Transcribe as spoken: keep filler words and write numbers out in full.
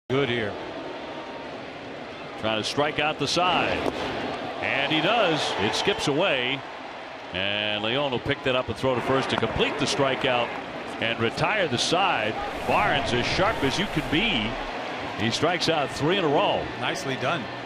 Good here. Trying to strike out the side. And he does. It skips away. And Leon will pick that up and throw to first to complete the strikeout and retire the side. Barnes as sharp as you can be. He strikes out three in a row. Nicely done.